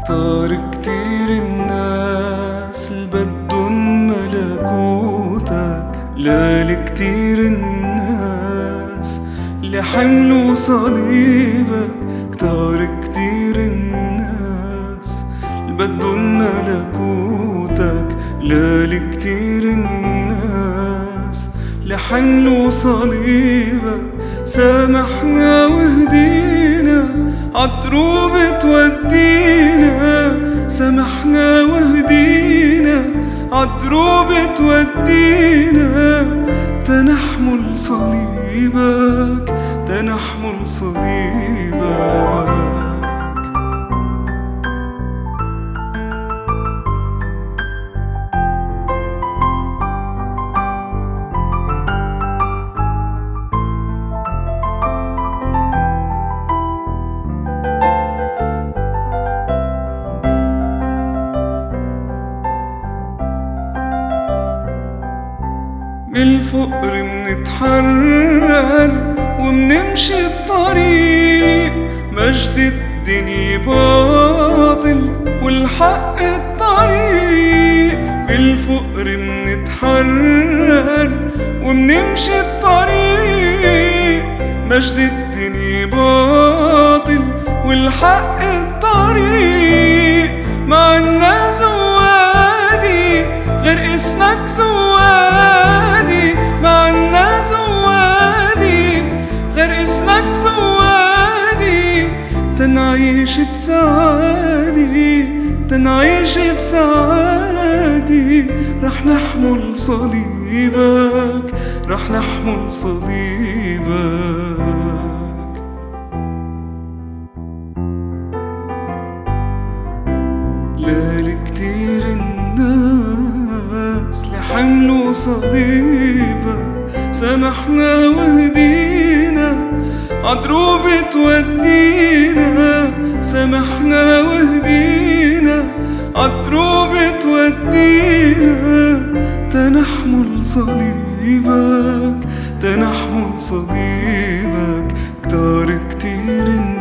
كتار كتير الناس البدن ملكوتك، لا لكتير الناس اللي حملوا صليبك. كتار كتير الناس البدن ملكوتك، لا لكتير الناس اللي حملوا صليبك. سامحنا واهدينا عالدروب تودينا، سامحنا واهدينا عالدروب تودينا. تنحمل صليبك، تنحمل صليبك. بالفقر منتحرر ومنمشي الطريق، مجد الدنيا باطل والحق الطريق. بالفقر منتحرر ومنمشي الطريق، مجد الدنيا باطل والحق الطريق. مع الناس زوادي غير اسمك زوادي، مع الناس زوادي غير اسمك زوادي. تنعيش بسعادي، تنعيش بسعادي. رح نحمل صليبك، رح نحمل صليبك. لا لكتير الناس اللي حملوا صليبك. سامحنا واهدينا عالدروب تودينا، سامحنا واهدينا عالدروب تودينا. تنحمل صليبك، تنحمل صليبك. كتار كتير